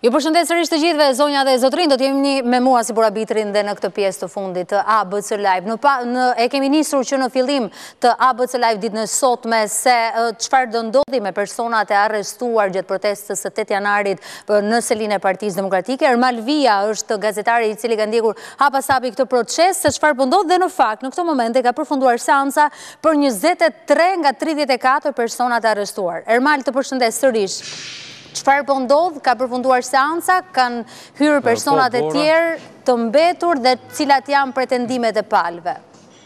Ju përshëndet sërish të gjithëve, zonja dhe zotrin, do t'jemi me mua si burabitrin dhe në këtë pjesë të fundit të ABC Live. E kemi nisur që në fillim të ABC Live ditë në sotme se çfarë do ndodhi me personat e arrestuar gjatë protestës së 8 janarit në selinë e Partisë Demokratike. Ermal Via është gazetari i cili ka ndjekur hapasapi këtë proces, se çfarë po ndodh dhe në fakt në këtë moment e ka përfunduar seanca për 23 nga 34 personat e arrestuar. Ermal, të përshëndes sërish. Çfarë po ndodh, ka përfunduar seanca, kanë hyrë personat e tjerë të mbetur dhe cilat janë pretendimet e palëve?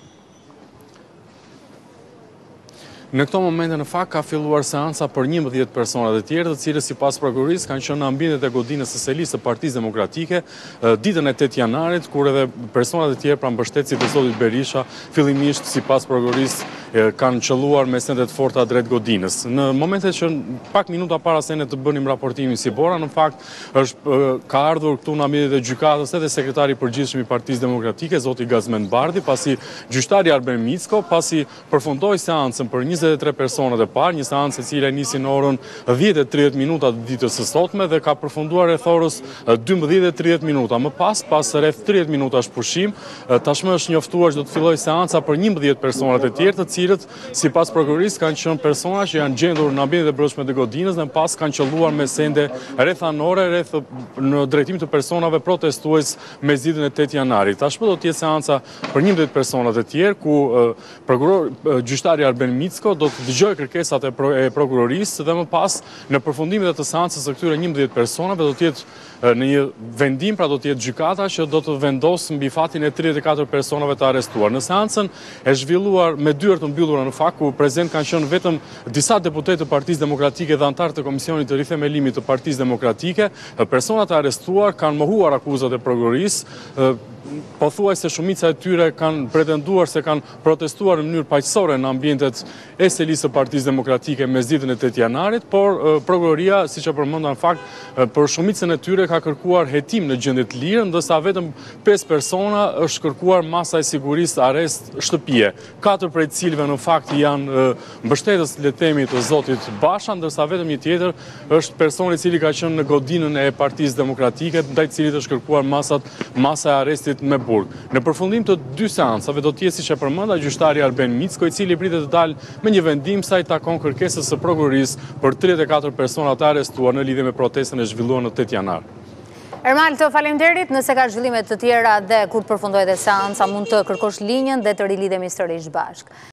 Në këto momente në fakt ka filluar seanca për 11 personat e tjerë, të cilët sipas prokurorisë kanë qenë në ambientet e godinës së selisë së Partisë Demokratike ditën e 8 janarit, kur edhe personat e tjerë pra mbështetësit e zotit Berisha fillimisht sipas prokurorisë kanë qelluar me sende të forta drejt godinës. Në momentet që pak minuta para se ne të bënim raportimin si Bora, në fakt ka ardhur këtu në ambientet e gjykatës edhe sekretari i përgjithshëm i Partisë Demokratike, zoti Gazmend Bardhi, pasi gjyqtari Arben Micko, pasi përfundoi seancën për 23 personat e parë, një seancë e cila nisi në orën 10:30 minuta të ditës së sotme dhe ka përfunduar rreth orës 12:30 minuta. Më pas rreth 30 minutash pushim, tashmë është njoftuar që do të fillojë seanca për 11 personat e tjerë, të cilët sipas prokurorisë kanë qenë persona që janë gjendur në ambientet e brendshme të godinës dhe pas kanë qelluar me sende rrethanore në drejtim të personave protestues me zgjidhjen e 8 janarit. Tashmë do të jetë seanca për 11 personat e tjerë ku gjyqtari Arben Micko do të dëgjojë kërkesat e prokurorisë dhe më pas në përfundimin e të seancës së këtyre 11 personave do të jetë në një vendim, pra do të jetë gjykata që do të vendosë mbi fatin e 34 personave të arrestuar. Në seancën e zhvilluar me dyert të mbyllura në fakt, ku prezent kanë qenë vetëm disa deputetë të Partisë Demokratike dhe anëtarë të Komisionit të Rithemelimit të Partisë Demokratike, personat e arrestuar kanë mohuar akuzat e prokurorisë. Pothuajse shumica e tyre kanë pretenduar se kanë protestuar në mënyrë paqësore në ambientet e selisë së Partisë Demokratike me zgjidhjen e 8 janarit, por prokuroria, siç e përmenda në fakt, për shumicën e tyre ka kërkuar hetim në gjendje të lirë, ndërsa vetëm 5 persona është kërkuar masa e sigurisë arrest shtëpie. 4 prej cilëve në fakt janë mbështetës, le të themi, të zotit Basha, ndërsa vetëm një tjetër është personi i cili ka qenë në godinën e Partisë Demokratike, ndaj të cilit është kërkuar masa e arrestit me burg. Në përfundim të dy seancave do të jetë, siç e përmenda, gjyqtari Arben Micko, i cili pritet të dalë me një vendim sa i takon kërkesës së prokurorisë për 34 persona të arrestuar në lidhje me protestën e zhvilluar në 8 janar. Ermal, të faleminderit, nëse ka zhvillime të tjera dhe kur të përfundojë dhe seanca, mund të kërkosh linjën dhe të rilidhemi sërish bashkë.